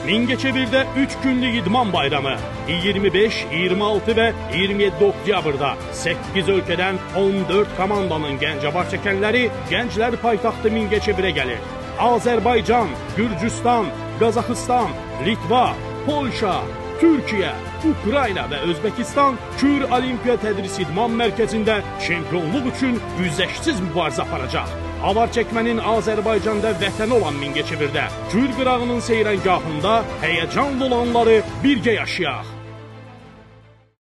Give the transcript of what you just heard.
Mingəçevirdə 3 günlük idman bayramı 25, 26 və 27 oktyabrda 8 ölkədən 14 komandanın Gəncəvar çəkənləri gənclər paytaxtı Mingəçevirə gəlir. Azərbaycan, Gürcüstan, Qazaxıstan, Litva, Polşa, Türkiyə, Ukrayna və Özbəkistan Kür Olimpiya Tədris İdman Mərkəzində çempionluq üçün üzləşsiz mübarizə aparacaq. Avar çəkmənin Azərbaycanda vətəni olan Mingəçevirdə Kür qırağının seyrəngahında həyəcanlı olanları birgə yaşayaq.